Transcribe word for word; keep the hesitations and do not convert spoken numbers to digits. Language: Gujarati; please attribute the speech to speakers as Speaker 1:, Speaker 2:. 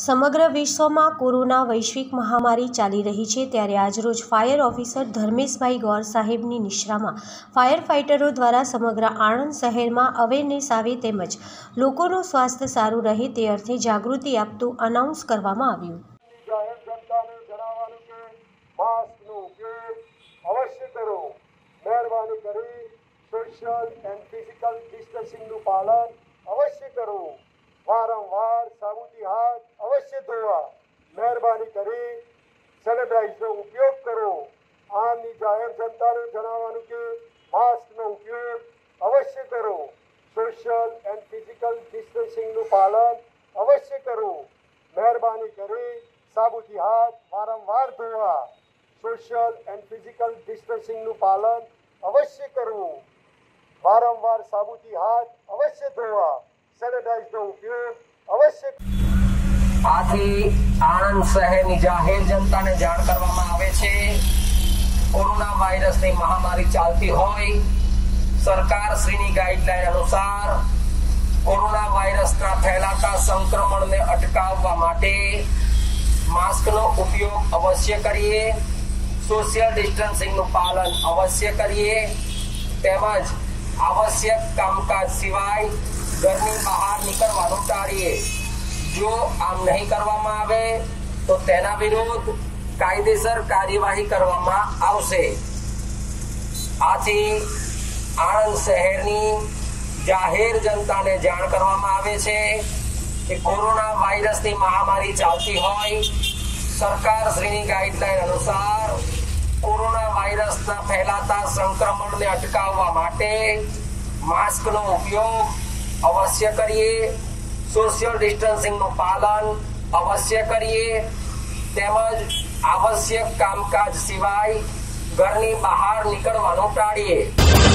Speaker 1: સમગ્ર વિશ્વમાં કોરોના વૈશ્વિક મહામારી ચાલી રહી છે ત્યારે આજરોજ ફાયર ઓફિસર ધર્મેશભાઈ ગોર સાહેબની નિશ્રામાં ફાયર ફાઇટરો દ્વારા સમગ્ર આણંદ શહેરમાં અવેરનેસ આવે તેમજ લોકોનું સ્વાસ્થ્ય સારું રહે તે અર્થે જાગૃતિ આપતું અનાઉન્સ કરવામાં આવ્યું।
Speaker 2: જાહેર જનતાને જણાવવાનું કે માસ્કનો ઉપયોગ અવશ્ય કરો, મહેરબાની કરી સોશિયલ એન્ડ ફિઝિકલ ડિસ્ટન્સિંગનું પાલન અવશ્ય કરો, વારંવાર સાબુથી હાથ अवश्य धोवा, मेहरबानी करी सेनेटाइजर उपयोग करो। आनी जाहिर जनता ने जणावવાનું કે માસ્કનો ઉપયોગ અવશ્ય કરો, સોશિયલ એન્ડ ફિઝિકલ ડિસ્ટન્સિંગનું પાલન અવશ્ય કરો, મહેરબાની કરી સાબુથી હાથ વારંવાર ધોવા, સોશિયલ એન્ડ ફિઝિકલ ડિસ્ટન્સિંગનું પાલન અવશ્ય કરવું, વારંવાર સાબુથી હાથ અવશ્ય ધોવા, સેનેટાઇઝરનો ઉપયોગ અવશ્ય।
Speaker 3: આથી આણંદ શહેરની જાહેર જનતાને જાણ કરવામાં આવે છે કોરોના વાયરસની મહામારી ચાલતી હોય સરકાર શ્રીની ગાઈડલાઈન અનુસાર કોરોના વાયરસના ફેલાતા સંક્રમણને અટકાવવા માટે માસ્કનો ઉપયોગ અવશ્ય કરીએ, સોશિયલ ડિસ્ટન્સિંગનું પાલન અવશ્ય કરીએ તેમજ આવશ્યક કામકાજ સિવાય ઘરની બહાર નીકળવાનું ટાળીએ। जो आम नहीं करवामा आवे तो तेना विरुद्ध कायदेसर कार्यवाही करवामा आवशे। आथी आणंद शहेरनी जाहेर जनताने जाण करवामा आवे छे कि कोरोना वायरसनी महामारी चालती होय सरकार श्रीनी गाइडलाइन अनुसार कोरोना वायरसना फैलाता संक्रमणने अटकाववा माटे मास्कनो उपयोग अवश्य करिए, सोशल डिस्टन्सिंगનું પાલન અવશ્ય કરીએ તેમજ આવશ્યક કામકાજ સિવાય ઘરની બહાર નીકળવાનું ટાળીએ।